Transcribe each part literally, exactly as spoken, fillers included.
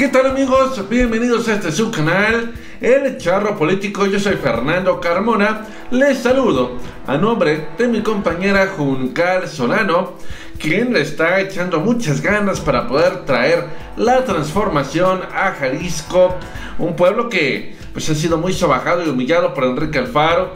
¿Qué tal, amigos? Bienvenidos a este su canal, El Charro Político. Yo soy Fernando Carmona. Les saludo a nombre de mi compañera Juncal Solano, quien le está echando muchas ganas para poder traer la transformación a Jalisco, un pueblo que pues ha sido muy sobajado y humillado por Enrique Alfaro,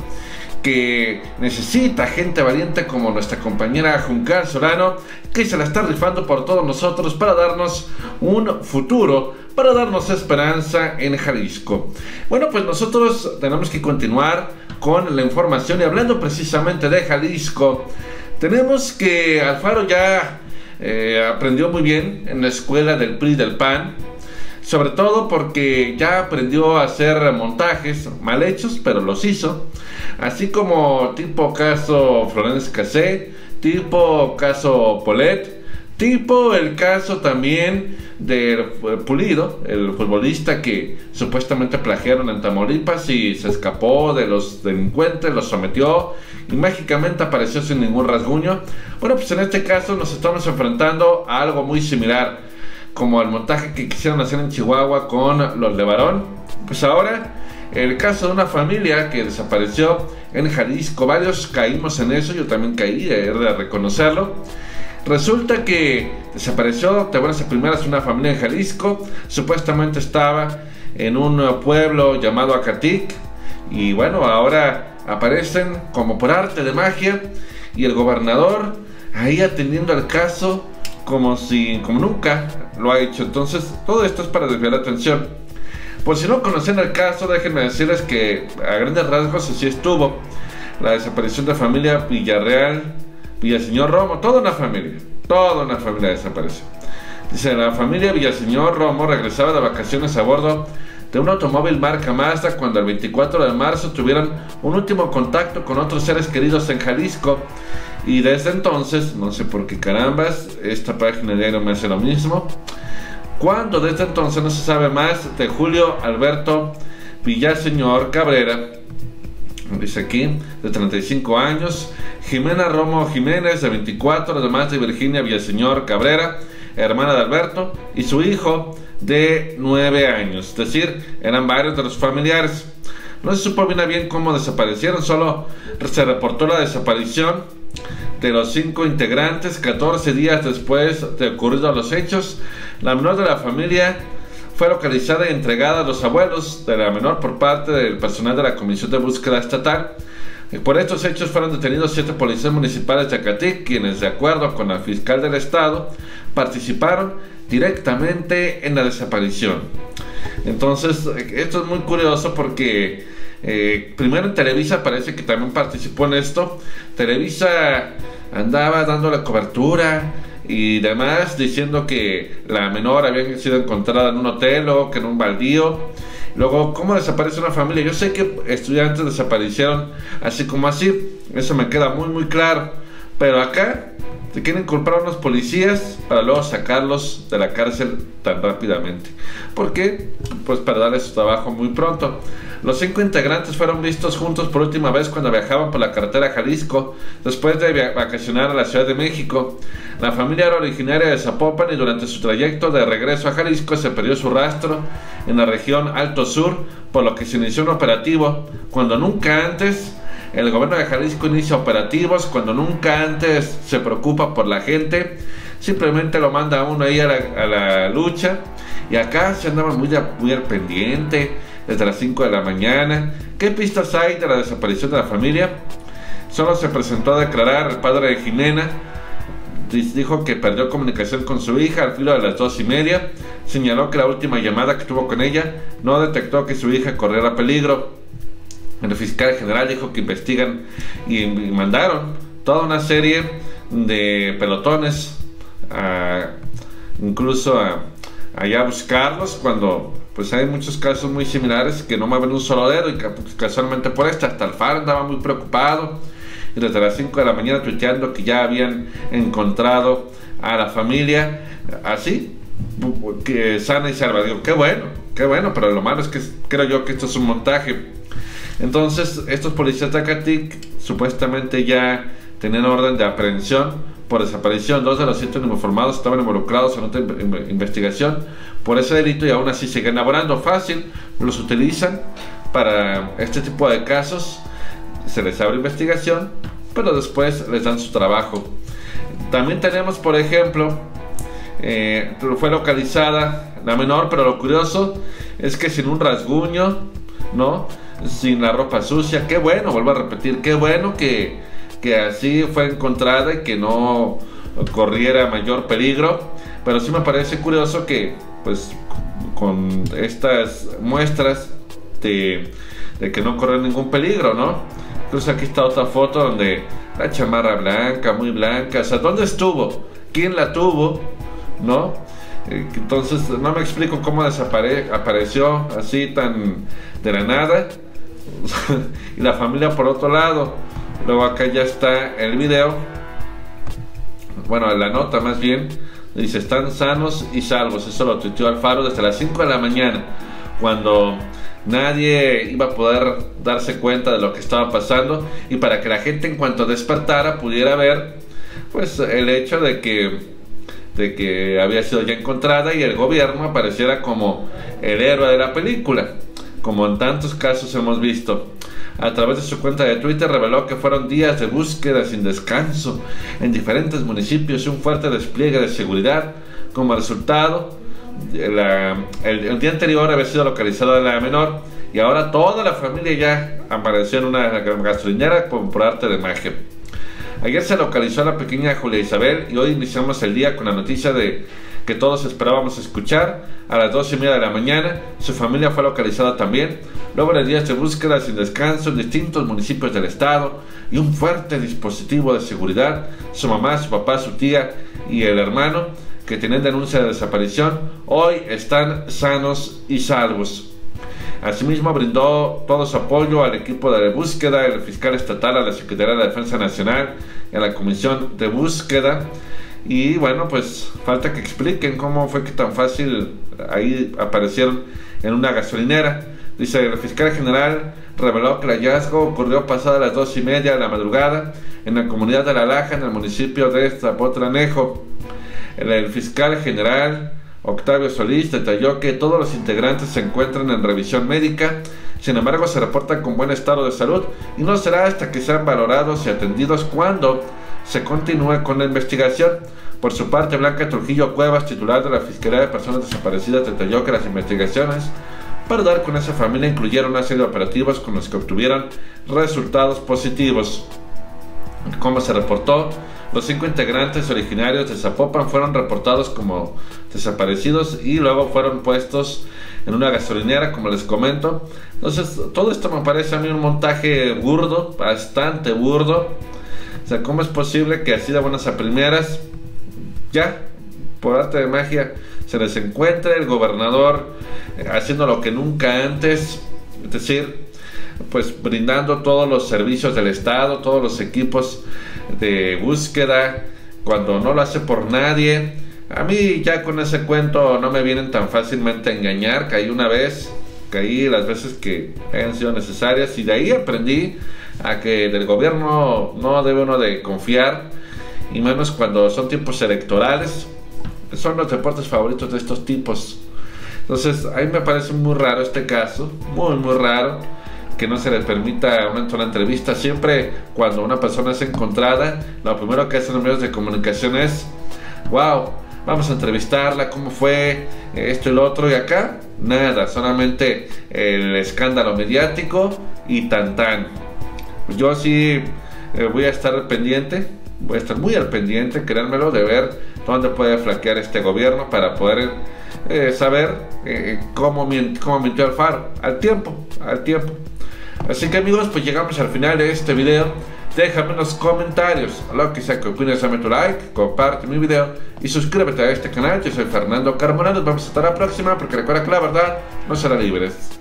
que necesita gente valiente como nuestra compañera Juncal Solano, que se la está rifando por todos nosotros para darnos un futuro, para darnos esperanza en Jalisco. Bueno, pues nosotros tenemos que continuar con la información, y hablando precisamente de Jalisco, tenemos que Alfaro ya eh, aprendió muy bien en la escuela del P R I del P A N, sobre todo porque ya aprendió a hacer montajes mal hechos, pero los hizo, así como tipo caso Florence Cassé, tipo caso Polet, tipo el caso también del Pulido, el futbolista que supuestamente plagiaron en Tamaulipas y se escapó de los delincuentes, los sometió y mágicamente apareció sin ningún rasguño. Bueno, pues en este caso nos estamos enfrentando a algo muy similar, como el montaje que quisieron hacer en Chihuahua con los Levarón. Pues ahora el caso de una familia que desapareció en Jalisco. Varios caímos en eso, yo también caí, he de reconocerlo. Resulta que desapareció de buenas a primeras una familia en Jalisco. Supuestamente estaba en un pueblo llamado Acatic, y bueno, ahora aparecen como por arte de magia, y el gobernador ahí atendiendo al caso como si, como nunca lo ha hecho. Entonces todo esto es para desviar la atención. Por si no conocen el caso, déjenme decirles que a grandes rasgos así estuvo la desaparición de la familia Villarreal, Villaseñor Romo, toda una familia, toda una familia desapareció. Dice, la familia Villaseñor Romo regresaba de vacaciones a bordo de un automóvil marca Mazda cuando el veinticuatro de marzo tuvieron un último contacto con otros seres queridos en Jalisco, y desde entonces, no sé por qué carambas, esta página de diario me hace lo mismo, cuando desde entonces no se sabe más de Julio Alberto Villaseñor Cabrera, dice aquí, de treinta y cinco años, Jimena Romo Jiménez, de veinticuatro, además de Virginia Villaseñor Cabrera, hermana de Alberto, y su hijo de nueve años, es decir, eran varios de los familiares. No se supo bien a bien cómo desaparecieron, solo se reportó la desaparición de los cinco integrantes catorce días después de ocurridos los hechos. La menor de la familia fue localizada y entregada a los abuelos de la menor por parte del personal de la Comisión de Búsqueda Estatal. Por estos hechos fueron detenidos siete policías municipales de Acatic, quienes, de acuerdo con la fiscal del estado, participaron directamente en la desaparición. Entonces, esto es muy curioso porque eh, primero en Televisa parece que también participó en esto. Televisa andaba dando la cobertura y demás, diciendo que la menor había sido encontrada en un hotel o que en un baldío. Luego, ¿cómo desaparece una familia? Yo sé que estudiantes desaparecieron así como así, eso me queda muy muy claro, pero acá se quieren culpar a unos policías para luego sacarlos de la cárcel tan rápidamente. ¿Por qué? Pues para darles su trabajo muy pronto. Los cinco integrantes fueron vistos juntos por última vez cuando viajaban por la carretera Jalisco, después de vacacionar a la Ciudad de México. La familia era originaria de Zapopan y durante su trayecto de regreso a Jalisco se perdió su rastro en la región Alto Sur, por lo que se inició un operativo cuando nunca antes. El gobierno de Jalisco inicia operativos cuando nunca antes se preocupa por la gente, simplemente lo manda a uno ahí a la, a la lucha, y acá se andaba muy, muy al pendiente desde las cinco de la mañana. ¿Qué pistas hay de la desaparición de la familia? Solo se presentó a declarar el padre de Jimena, dijo que perdió comunicación con su hija al filo de las dos y media, señaló que la última llamada que tuvo con ella no detectó que su hija corriera peligro. El fiscal general dijo que investigan y mandaron toda una serie de pelotones a, incluso a, allá a buscarlos, cuando pues hay muchos casos muy similares que no mueven un solo dedo, y casualmente por esta hasta Alfaro andaba muy preocupado y desde las cinco de la mañana tuiteando que ya habían encontrado a la familia así, que sana y salva. Digo, qué bueno, qué bueno, pero lo malo es que creo yo que esto es un montaje. Entonces estos policías de Acatic supuestamente ya tenían orden de aprehensión por desaparición. Dos de los siete uniformados estaban involucrados en otra investigación por ese delito y aún así siguen laborando. Fácil, los utilizan para este tipo de casos, se les abre investigación, pero después les dan su trabajo. También tenemos, por ejemplo, eh, fue localizada la menor, pero lo curioso es que sin un rasguño, ¿no? Sin la ropa sucia. Qué bueno, vuelvo a repetir, qué bueno que, que así fue encontrada y que no corriera mayor peligro. Pero sí me parece curioso que, pues, con estas muestras de, de que no corre ningún peligro, ¿no? Incluso aquí está otra foto donde la chamarra blanca, muy blanca. O sea, ¿dónde estuvo? ¿Quién la tuvo? ¿No? Entonces no me explico cómo desapare apareció así tan de la nada. Y la familia por otro lado. Luego acá ya está el video, bueno, la nota más bien, dice: están sanos y salvos. Eso lo tuiteó Alfaro desde las cinco de la mañana, cuando nadie iba a poder darse cuenta de lo que estaba pasando, y para que la gente en cuanto despertara pudiera ver, pues, el hecho de que de que había sido ya encontrada y el gobierno apareciera como el héroe de la película, como en tantos casos hemos visto. A través de su cuenta de Twitter reveló que fueron días de búsqueda sin descanso en diferentes municipios y un fuerte despliegue de seguridad. Como resultado, la, el, el día anterior había sido localizada la menor y ahora toda la familia ya apareció en una gasolinera por arte de magia. Ayer se localizó a la pequeña Julia Isabel y hoy iniciamos el día con la noticia de que todos esperábamos escuchar. A las dos y media de la mañana su familia fue localizada también, luego de días de búsqueda sin descanso en distintos municipios del estado y un fuerte dispositivo de seguridad. Su mamá, su papá, su tía y el hermano, que tienen denuncia de desaparición, hoy están sanos y salvos. Asimismo, brindó todo su apoyo al equipo de búsqueda, el fiscal estatal, a la Secretaría de la Defensa Nacional y a la Comisión de Búsqueda. Y bueno, pues falta que expliquen cómo fue que tan fácil ahí aparecieron en una gasolinera. Dice: el fiscal general reveló que el hallazgo ocurrió pasada las dos y media de la madrugada en la comunidad de La Laja, en el municipio de Zapotlanejo. El, el fiscal general Octavio Solís detalló que todos los integrantes se encuentran en revisión médica, sin embargo se reportan con buen estado de salud y no será hasta que sean valorados y atendidos cuando se continúe con la investigación. Por su parte, Blanca Trujillo Cuevas, titular de la Fiscalía de Personas Desaparecidas, detalló que las investigaciones para dar con esa familia incluyeron una serie de operativos con los que obtuvieron resultados positivos. Como se reportó, los cinco integrantes originarios de Zapopan fueron reportados como desaparecidos y luego fueron puestos en una gasolinera, como les comento. Entonces, todo esto me parece a mí un montaje burdo, bastante burdo. O sea, ¿cómo es posible que así de buenas a primeras, ya, por arte de magia, se les encuentre el gobernador eh, haciendo lo que nunca antes? Es decir, pues brindando todos los servicios del estado, todos los equipos de búsqueda, cuando no lo hace por nadie. A mí ya con ese cuento no me vienen tan fácilmente a engañar. Caí una vez, caí las veces que hayan sido necesarias, y de ahí aprendí a que del gobierno no debe uno de confiar, y menos cuando son tiempos electorales. Son los deportes favoritos de estos tipos. Entonces a mí me parece muy raro este caso, muy muy raro, que no se les permita una, una entrevista. Siempre cuando una persona es encontrada, lo primero que hacen los medios de comunicación es: wow, vamos a entrevistarla, cómo fue, esto y lo otro. Y acá, nada, solamente el escándalo mediático y tan tan. Yo sí eh, voy a estar al pendiente, voy a estar muy al pendiente, créanmelo, de ver dónde puede flaquear este gobierno para poder eh, saber eh, cómo, cómo mintió Alfaro, al tiempo, al tiempo. Así que amigos, pues llegamos al final de este video. Déjame en los comentarios lo que sea que opines, dame tu like, comparte mi video y suscríbete a este canal. Yo soy Fernando Carmona, nos vemos hasta la próxima, porque recuerda que la verdad no será libre.